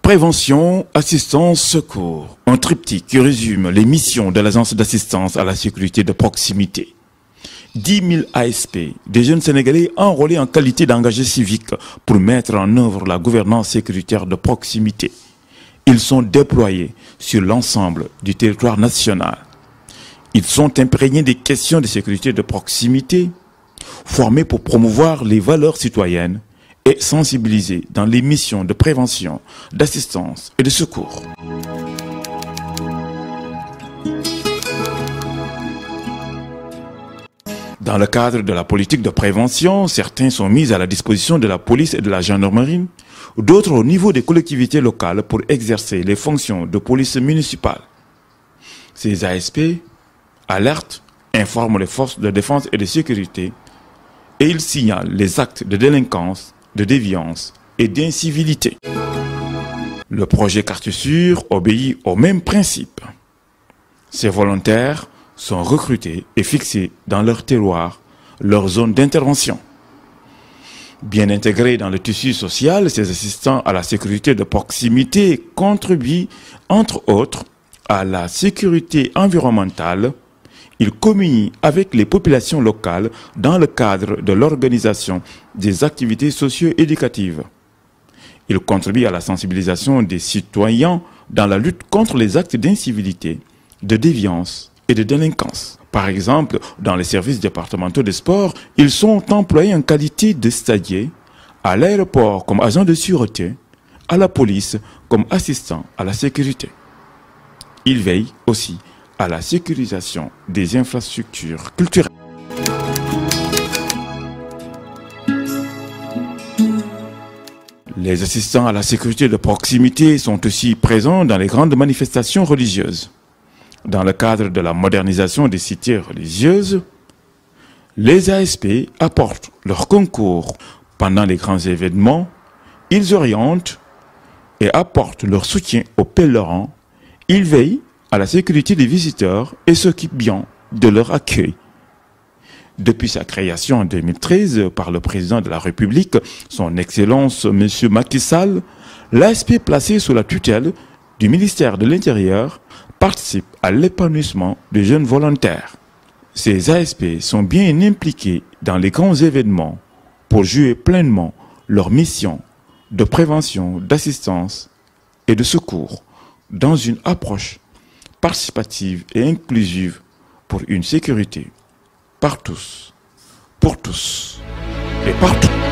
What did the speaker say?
Prévention, assistance, secours. Un triptyque qui résume les missions de l'Agence d'assistance à la sécurité de proximité. 10 000 ASP, des jeunes Sénégalais enrôlés en qualité d'engagés civiques pour mettre en œuvre la gouvernance sécuritaire de proximité. Ils sont déployés sur l'ensemble du territoire national. Ils sont imprégnés des questions de sécurité de proximité, formés pour promouvoir les valeurs citoyennes et sensibilisés dans les missions de prévention, d'assistance et de secours. Dans le cadre de la politique de prévention, certains sont mis à la disposition de la police et de la gendarmerie, d'autres au niveau des collectivités locales pour exercer les fonctions de police municipale. Ces ASP alertent, informent les forces de défense et de sécurité et ils signalent les actes de délinquance, de déviance et d'incivilité. Le projet Quartier Sûr obéit au même principe. Ces volontaires sont recrutés et fixés dans leur terroir, leur zone d'intervention. Bien intégrés dans le tissu social, ces assistants à la sécurité de proximité contribuent, entre autres, à la sécurité environnementale. Ils communient avec les populations locales dans le cadre de l'organisation des activités socio-éducatives. Ils contribuent à la sensibilisation des citoyens dans la lutte contre les actes d'incivilité, de déviance et de délinquance. Par exemple, dans les services départementaux de sport, ils sont employés en qualité de stagiaires, à l'aéroport comme agents de sûreté, à la police comme assistants à la sécurité. Ils veillent aussi à la sécurisation des infrastructures culturelles. Les assistants à la sécurité de proximité sont aussi présents dans les grandes manifestations religieuses. Dans le cadre de la modernisation des cités religieuses, les ASP apportent leur concours pendant les grands événements, ils orientent et apportent leur soutien aux pèlerins, ils veillent à la sécurité des visiteurs et s'occupent bien de leur accueil. Depuis sa création en 2013 par le président de la République, son Excellence M. Macky Sall, l'ASP placé sous la tutelle du ministère de l'Intérieur participe à l'épanouissement des jeunes volontaires. Ces ASP sont bien impliqués dans les grands événements pour jouer pleinement leur mission de prévention, d'assistance et de secours dans une approche participative et inclusive pour une sécurité par tous, pour tous et partout.